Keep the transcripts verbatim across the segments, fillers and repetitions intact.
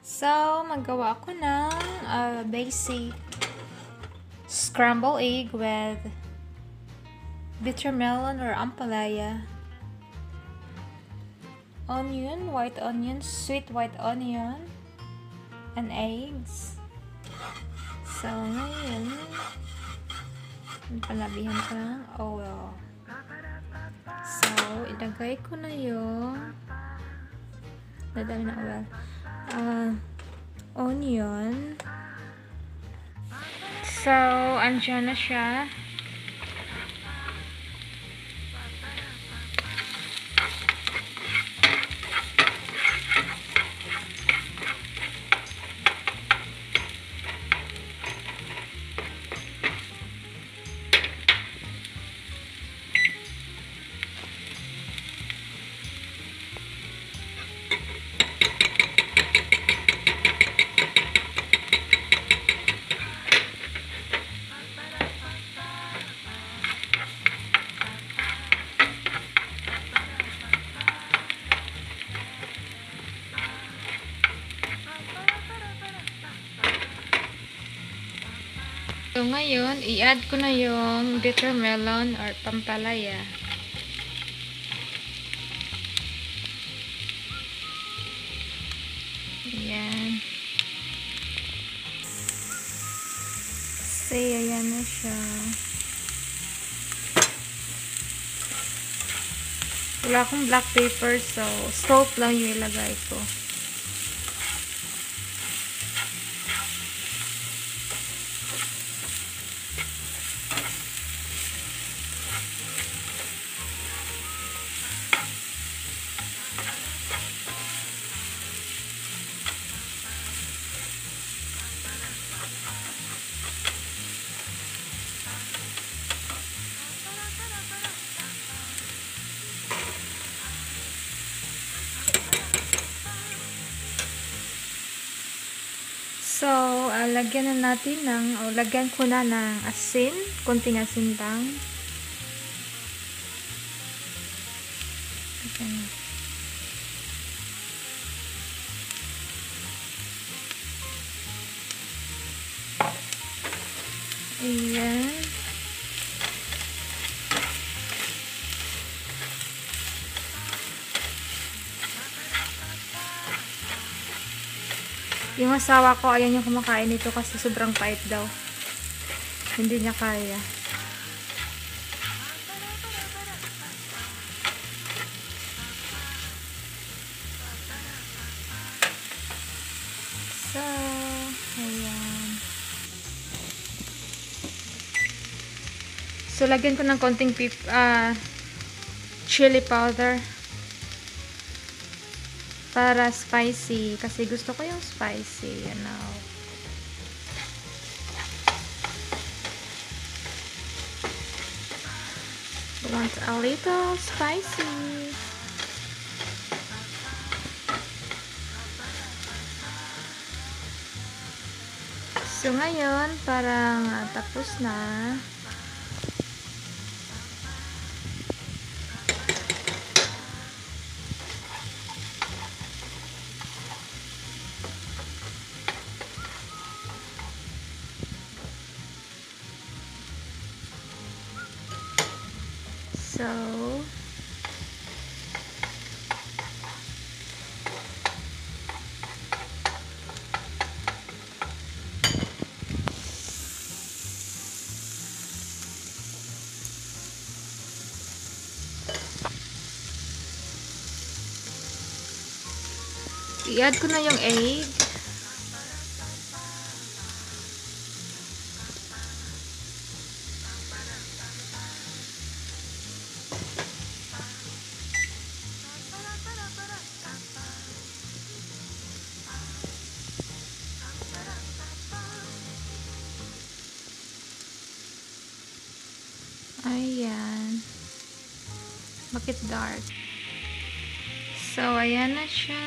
So, magawa ako ng uh, basic scrambled egg with bitter melon or ampalaya, onion, white onion, sweet white onion, and eggs. So, ngayon, palabihan ko ng oil. So, ilagay ko na yung dadami ng oil. Uh, onion. So, andyan na siya. So, ngayon, i-add ko na yung bitter melon or pampalaya. Ayan. Kasi, ayan na siya. Wala akong black pepper, so salt lang yung ilagay ko. So, uh, lagyan na natin ng, o oh, lagyan ko na ng asin, konting asin lang. Okay. Ayan. Yung asawa ko, ayan yung kumakain nito kasi sobrang pait daw. Hindi niya kaya. So, ayan. So, lagyan ko ng konting pip, uh, chili powder. Para spicy. Kasi gusto ko yung spicy, you know. I want a little spicy. So, ngayon, parang uh, tapos na. So, i-add ko na yung egg. Ayan. Bakit dark? So, ayan na siya.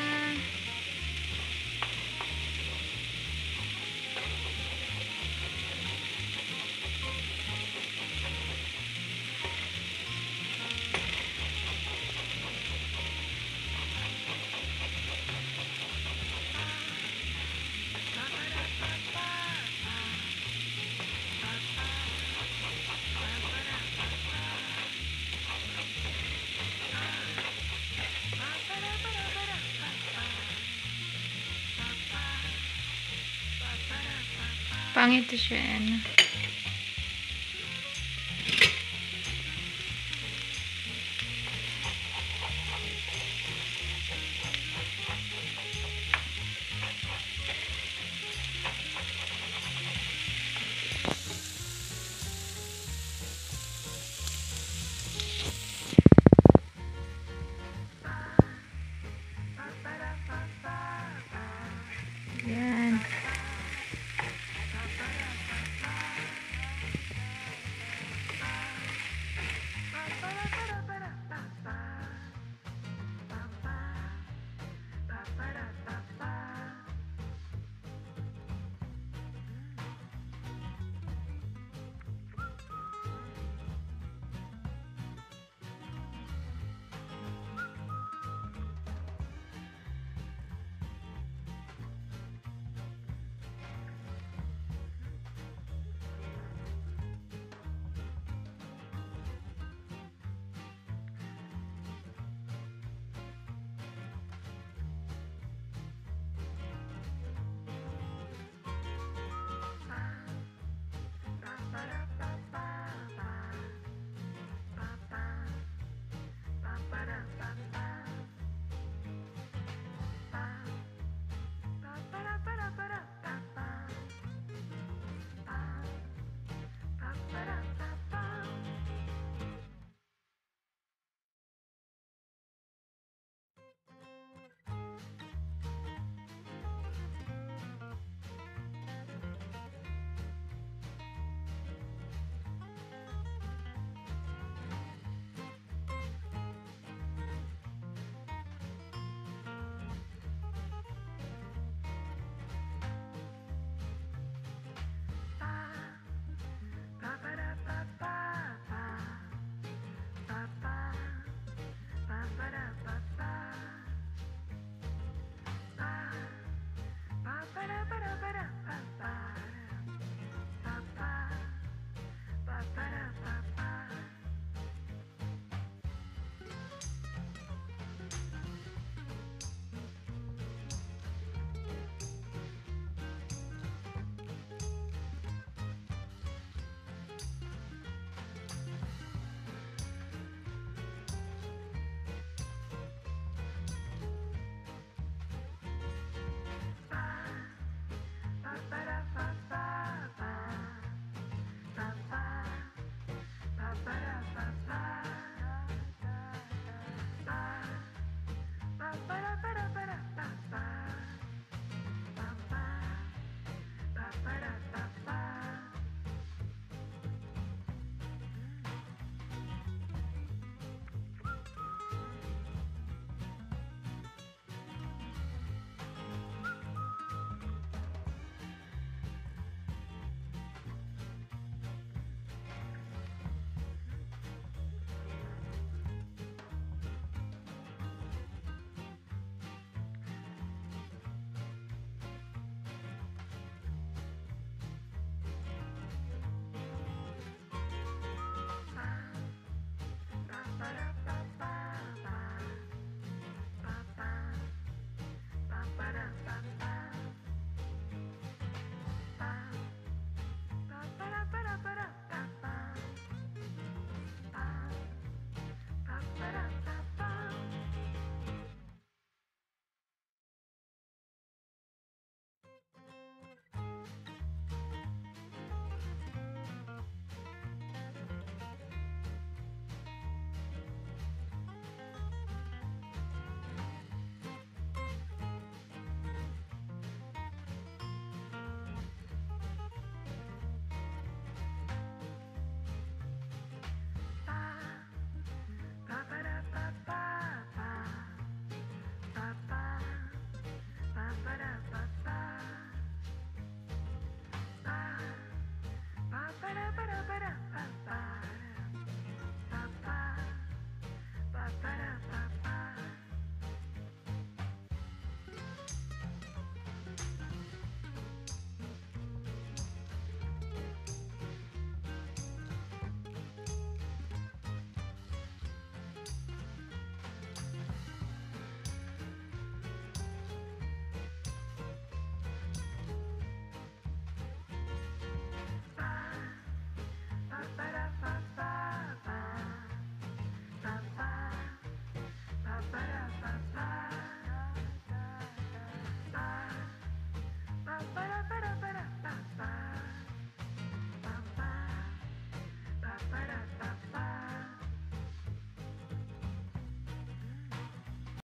Pangit siya, ano.